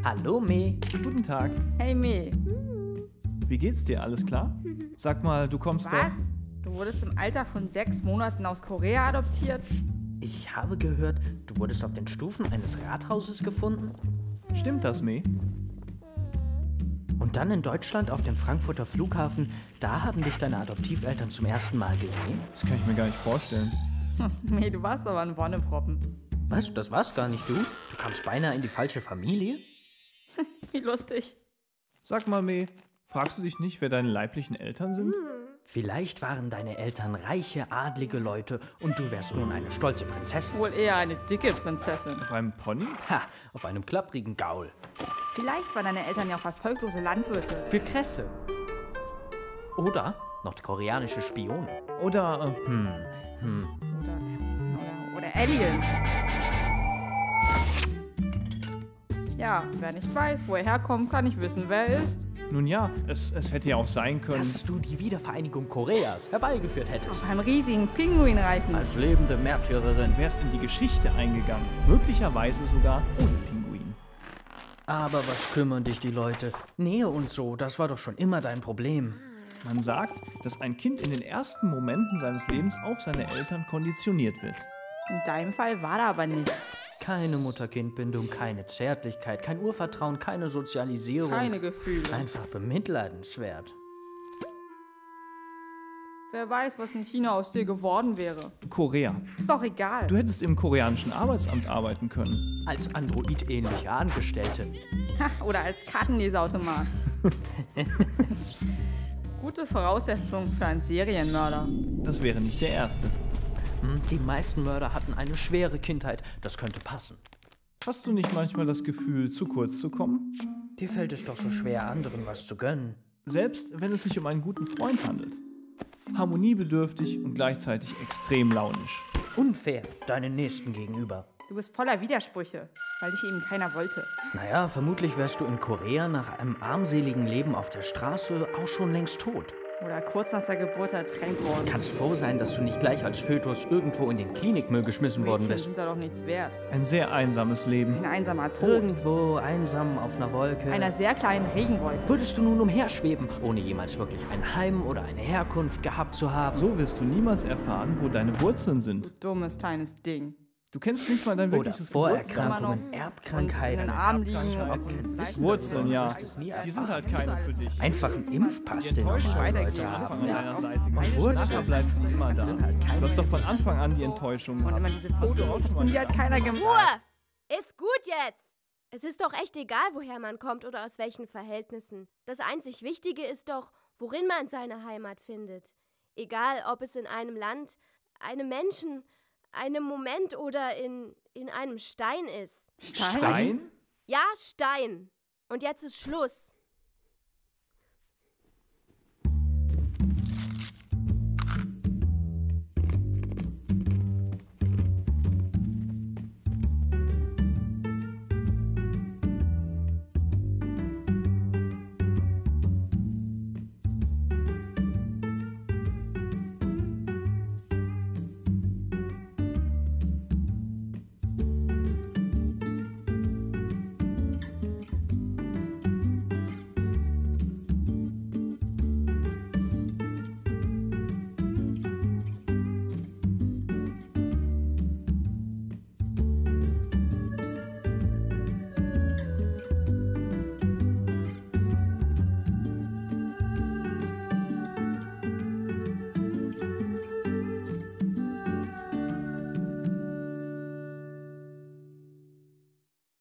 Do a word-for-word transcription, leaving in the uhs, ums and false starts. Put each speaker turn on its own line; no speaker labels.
Hallo, Me.
Guten Tag.
Hey, Me.
Wie geht's dir? Alles klar? Sag mal, du kommst
Was? Du wurdest im Alter von sechs Monaten aus Korea adoptiert?
Ich habe gehört, du wurdest auf den Stufen eines Rathauses gefunden
doch... Stimmt das, Me?
und dann in Deutschland auf dem Frankfurter Flughafen. Da haben dich deine Adoptiveltern zum ersten Mal gesehen?
Das kann ich mir gar nicht vorstellen.
Me, du warst aber ein Wonneproppen.
Was? Das warst gar nicht du? Du kamst beinahe in die falsche Familie?
Wie lustig.
Sag mal, Me, fragst du dich nicht, wer deine leiblichen Eltern sind?
Vielleicht waren deine Eltern reiche, adlige Leute und du wärst nun eine stolze Prinzessin.
Wohl eher eine dicke Prinzessin.
Auf einem Pony?
Ha, auf einem klapprigen Gaul.
Vielleicht waren deine Eltern ja auch erfolglose Landwirte.
Für Kresse. Oder nordkoreanische Spione.
Oder, äh,
Hm, hm.
Oder, oder, oder Aliens. Ja, wer nicht weiß, wo er herkommt, kann nicht wissen, wer er ist.
nun ja, es, es hätte ja auch sein können...
Dass du die Wiedervereinigung Koreas herbeigeführt hättest.
Auf einem riesigen Pinguin reiten.
Als lebende Märtyrerin.
Du wärst in die Geschichte eingegangen. Möglicherweise sogar ohne Pinguin.
Aber was kümmern dich die Leute? Nähe und so, das war doch schon immer dein Problem.
Man sagt, dass ein Kind in den ersten Momenten seines Lebens auf seine Eltern konditioniert wird.
In deinem Fall war da aber nichts.
Keine Mutter-Kind-Bindung, keine Zärtlichkeit, kein Urvertrauen, keine Sozialisierung.
Keine Gefühle.
Einfach bemitleidenswert.
Wer weiß, was in China aus dir geworden wäre.
Korea.
Ist doch egal.
Du hättest im koreanischen Arbeitsamt arbeiten können.
Als Android-ähnliche Angestellte.
Ha, oder als Kartenleseautomat. Gute Voraussetzung für einen Serienmörder.
Das wäre nicht der erste.
Hm, Die meisten Mörder hatten eine schwere Kindheit. Das könnte passen.
Hast du nicht manchmal das Gefühl, zu kurz zu kommen?
Dir fällt es doch so schwer, anderen was zu gönnen.
Selbst wenn es sich um einen guten Freund handelt. Harmoniebedürftig und gleichzeitig extrem launisch.
Unfair deinen Nächsten gegenüber.
Du bist voller Widersprüche, weil dich eben keiner wollte.
Naja, vermutlich wärst du in Korea nach einem armseligen Leben auf der Straße auch schon längst tot.
Oder kurz nach der Geburt ertränkt worden.
Kannst froh sein, dass du nicht gleich als Fötus irgendwo in den Klinikmüll geschmissen worden
Mädchen
bist.
sind da doch nichts wert.
Ein sehr einsames Leben.
Ein einsamer Tod.
Irgendwo einsam auf einer Wolke.
Einer sehr kleinen Regenwolke.
Würdest du nun umherschweben, ohne jemals wirklich ein Heim oder eine Herkunft gehabt zu haben?
So wirst du niemals erfahren, wo deine Wurzeln sind.
Dummes kleines Ding.
Du kennst nicht mal dein
Oder
wirkliches
Vorerkrankungen,
Und in
Erbkrankheiten.
den Armen liegen
Wurzeln.
und
Wurzeln, ja.
es nie
Die sind halt keine für dich.
Einfach ein Impfpass, den
Enttäuschung
normale
weitergehen.
Leute
am
haben.
Anfang an deiner Seite.
Meine
Wurzeln
Schnatter
bleiben sie immer da.
sind halt keine
Du hast doch von Anfang an die Enttäuschung
Und
gehabt.
immer diese
Hast du auch
Fotos.
schon mal
Und die hat
gehabt.
keiner gemacht.
Ruhe! Ist gut jetzt! Es ist doch echt egal, woher man kommt oder aus welchen Verhältnissen. Das einzig Wichtige ist doch, worin man seine Heimat findet. Egal, ob es in einem Land, einem Menschen, einem Moment oder in, in einem Stein ist.
Stein?
Ja, Stein. Und jetzt ist Schluss.